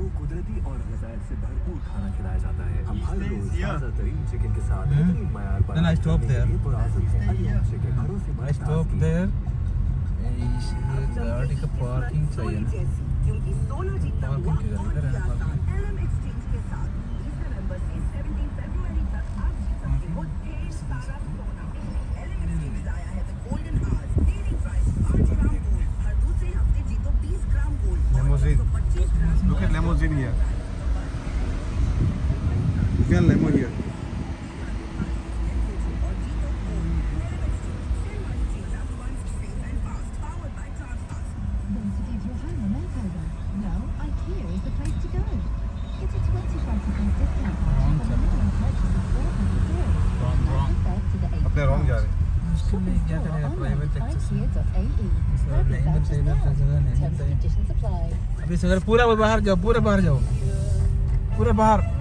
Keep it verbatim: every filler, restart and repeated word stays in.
आपको कुदरती और ग़ज़ाइल से भरपूर खाना खिलाया जाता है। हम हर रोज ताज़ा तरीन चिकन के साथ बेहतरीन मयार पर Then I stop there. I stop there. गाड़ी का पार्किंग चाहिए ना, पार्किंग की जगह है ना। Look at limousine here. Look at limo here. अपने रॉन्ग जा रहे हैं। क्या करेगा प्राइवेट टैक्सी से नहीं इधर से इधर से जगह नहीं। अभी सर पूरा बाहर जाओ, पूरे बाहर जाओ, पूरे बाहर